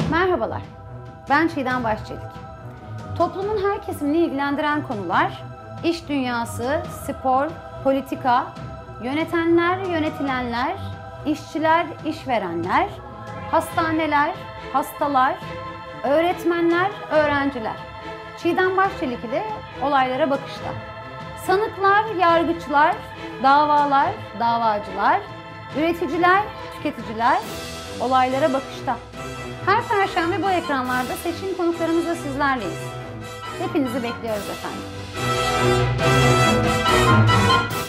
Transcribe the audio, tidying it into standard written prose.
Merhabalar, ben Çiğdem Başçelik. Toplumun her kesimini ilgilendiren konular, iş dünyası, spor, politika, yönetenler, yönetilenler, işçiler, işverenler, hastaneler, hastalar, öğretmenler, öğrenciler. Çiğdem Başçelik ile olaylara bakışta. Sanıklar, yargıçlar, davalar, davacılar, üreticiler, tüketiciler, olaylara bakışta. Her perşembe bu ekranlarda seçkin konuklarımızla sizlerleyiz. Hepinizi bekliyoruz efendim.